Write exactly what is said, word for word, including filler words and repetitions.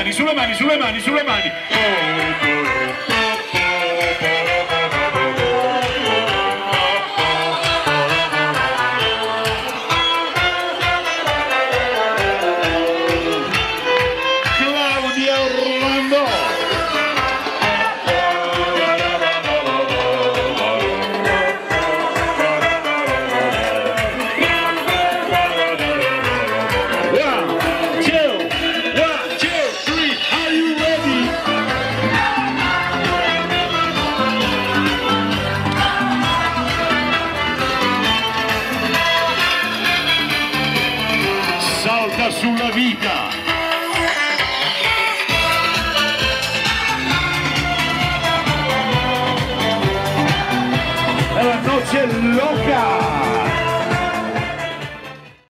mani, sulle mani, sulle mani, sulle mani. Claudia Orlando. Salta sulla vita. È la noce loca.